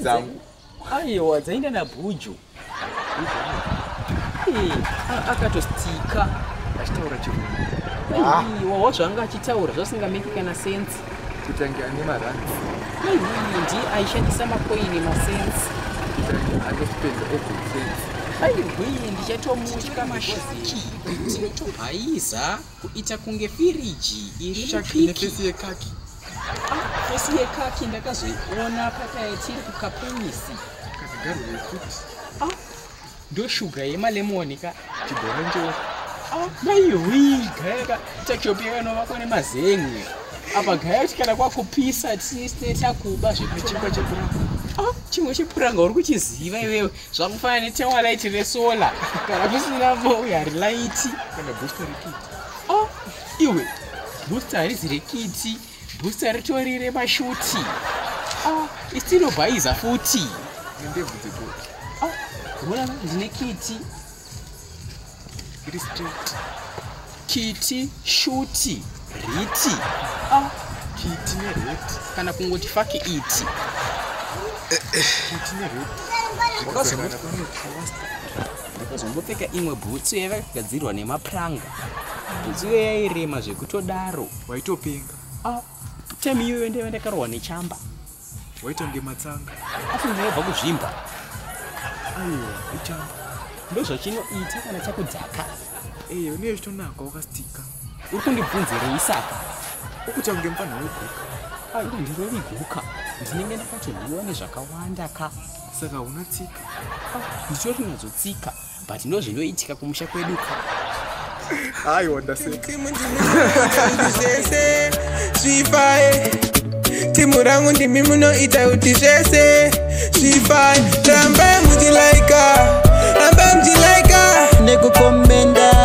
dzangu. Aiwa dzaenda naBhuju. Akatostika Achitaura chirungu. aiwa wazvanga achitaura zvasingameki kana sense. Kutange ane marandi. Ndi aishandisa makoini masense. Kutange anospenda every cent. Aiwa ndichatomutya mashaki. Tinotobhaiza kuita kunge firiji iri mupiki. Fesi yekaki. Fesi yekaki ndakazoiona pakaya tiri kukapenisi. Kazigaro yekuti. Ndoshuga yemalemoni ka. Chibhora njo. Maiwi gaya tachopiwa kanovakwa nemazen'e. Apa gaya kuti kana kwakupisa tisine takuba Chimba chepuranga. chimwe chepuranga uri kuchiziva iwewe zvakufanana netemwa raiti resola kana kusina moyari laiti Kana booster rekiti. iwe booster harizi rekiti booster ritori remashuti isinobhaiza futi Ndebvu dzegoti. kuona ndine kiti Iri straight. kiti shuti riti Kiti nereti. kana kungoti fake iti Kiti nereti. ndakazombopfeka imwe bhutsu yakagadzirwa nemapuranga bhutsu iyo yairema zvekutodaro Waitopenga. temi iyoyo ndaiva ndakarohwa nechamba Waita nge matsanga. asi ndinobva kuzvimba Aiwa, ichamba. ndozvachinoita kana chakudzaka Eyo, niyo chitonaka wakastika. uri kundibvunzirei saka Ukuta unge mfana weguka. ine ndiroviguka ndinenge ndakatodyiwa nezvakawanda ka Saka unatsika. nditori nazotsika but ndozvinoitika kumusha kwedu ka Aiwa, ndaseka. Timu rangu ndimi munoita kuti zvese zvifaye. Ramba mutilaika nekukomenda